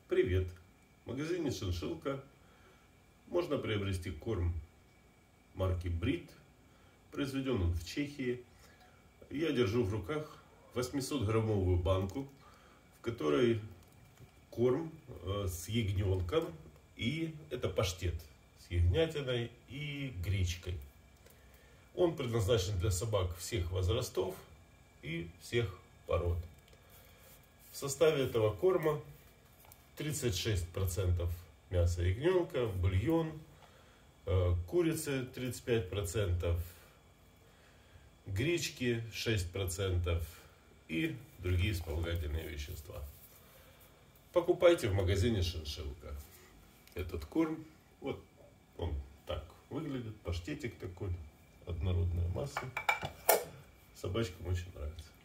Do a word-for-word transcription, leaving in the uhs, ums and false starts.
Привет! В магазине Шиншиллка можно приобрести корм марки Брит. Произведен он в Чехии. Я держу в руках восьмисотграммовую банку, в которой корм с ягненком, и это паштет с ягнятиной и гречкой. Он предназначен для собак всех возрастов и всех пород. В составе этого корма тридцать шесть процентов мяса ягненка, бульон, курицы тридцать пять процентов, гречки шесть процентов и другие вспомогательные вещества. Покупайте в магазине Шиншиллка этот корм. Вот он так выглядит, паштетик такой, однородная масса. Собачкам очень нравится.